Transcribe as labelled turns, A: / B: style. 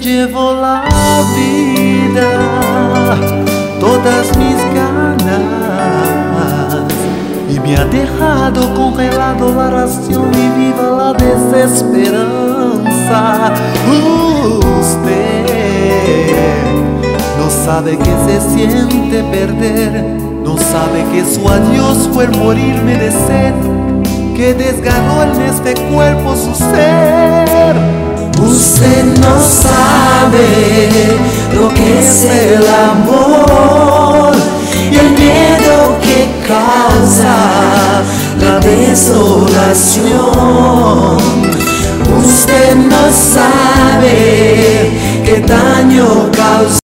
A: llevó la vida, todas mis ganas, y me ha dejado congelado la ración y viva la desesperanza. Usted no sabe que se siente perder, no sabe que su adiós fue el morirme de sed, que desgarró en este cuerpo su ser.
B: Usted no sabe lo que es el amor y el miedo que causa la desolación. Usted no sabe qué daño causa.